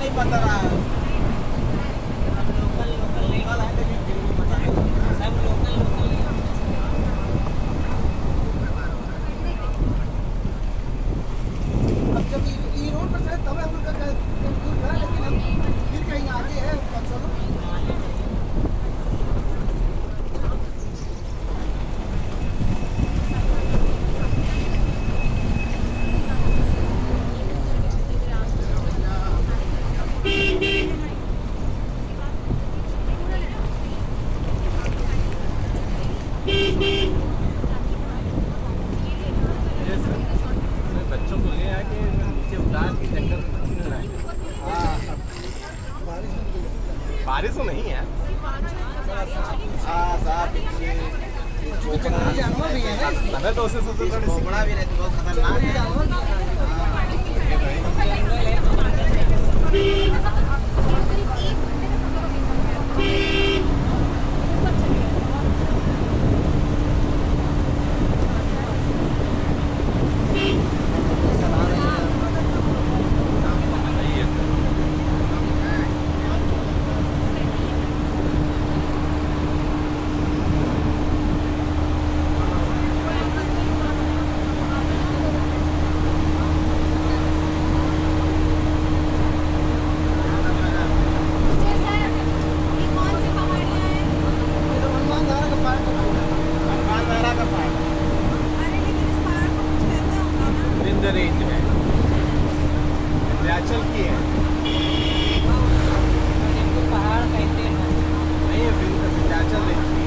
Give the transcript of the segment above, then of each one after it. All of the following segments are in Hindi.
नहीं पता रहा लोकल लोकल लेवल है लेकिन फिर भी पता है सब लोकल लोकल। अब जब ये रोड पर चले तब हम लोग का लेकिन हम फिर कहीं आगे है चलो। बच्चों को ले आके नीचे उतार के जंगल में खिलाएं। बारिश तो नहीं है। जानवर भी है हमें तो उससे सबसे बड़ी बड़ा भी रहता बहुत खतरनाक है। रेंज में विंध्याचल की है। पहाड़ कहते हैं नहीं है विंध्याचल रेंज की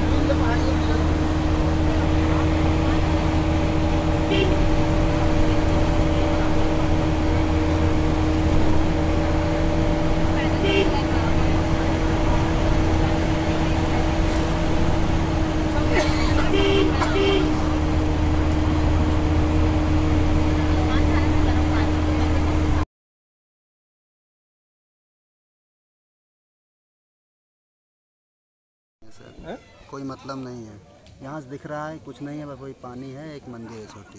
सर कोई मतलब नहीं है यहाँ से दिख रहा है कुछ नहीं है बस वही पानी है एक मंदिर है छोटी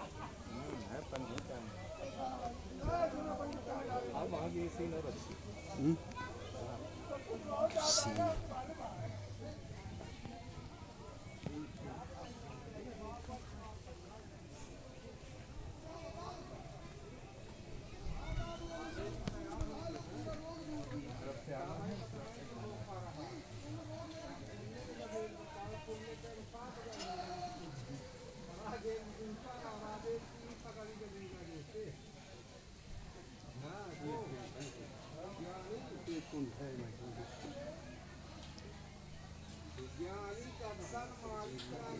सी। ज्ञानी का